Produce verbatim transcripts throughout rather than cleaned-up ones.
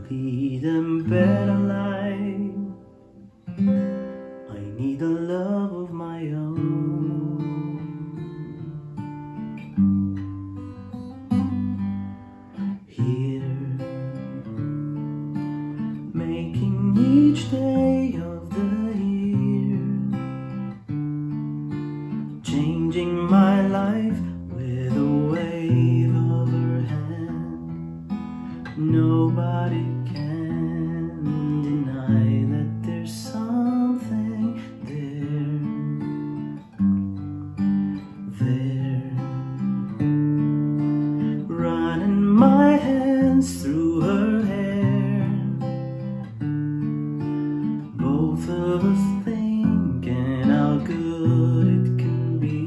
lead a better life. I need a love of my own. Here, making each day of the year, changing my life with a wave of her hand. Nobody can deny that there's something there, there. Running my hands through her hair, both of us thinking how good it can be.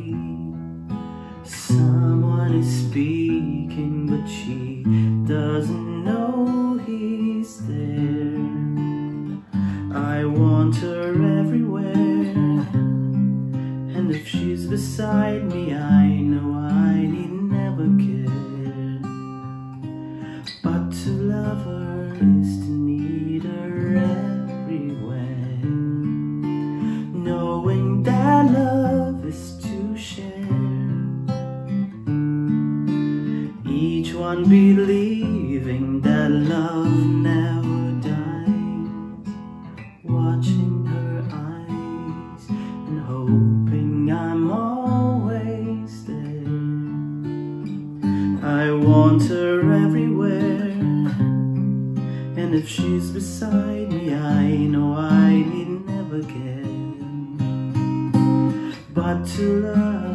Someone is speaking, but she doesn't know he's there. I want her everywhere, and if she's beside me, I know I need never care. But to love her is to need her everywhere, knowing that love is to share. Each one believing that love never dies, watching her eyes and hoping I'm always there. I want her everywhere, and if she's beside me, I know I need never care. But to love